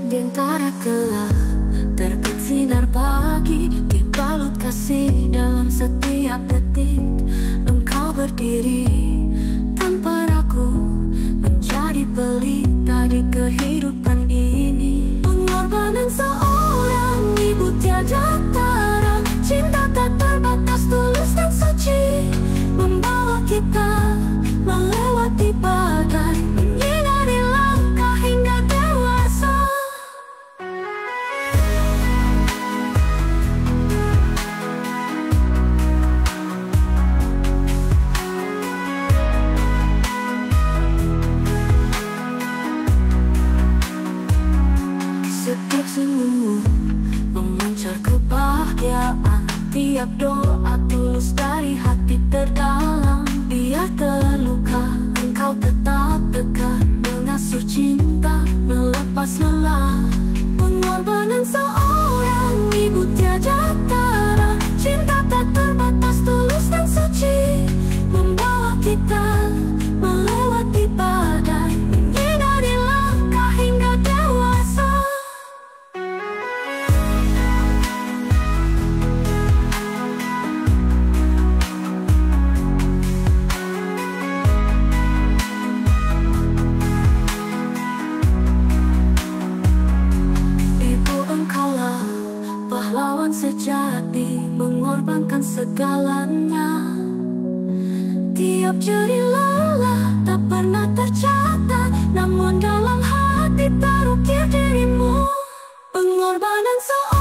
Di antara gelap terbit sinar pagi, dibalut kasih dalam setiap detik. Engkau berdiri tanpa ragu, menjadi pelita di kehidupan ini. Pengorbanan seorang ibu tiada tara, cinta tak terbatas, tulus dan suci, membawa kita melewati badai, menyinari langkah hingga dewasa. Setiap senyummu memancar kebahagiaan, tiap doa tulus dari hati terdalam. Biar terluka, engkau tetap dekat, mengasuh cinta, melepas lelah. Pengorbanan seorang ibu tiada tara, cinta tak terbatas, tulus dan suci, membawa kita melewati badai, menyinari langkah hingga dewasa. Pahlawan sejati, mengorbankan segalanya. Tiap jeri lelah tak pernah tercatat, namun dalam hati terukir dirimu. Pengorbanan seorang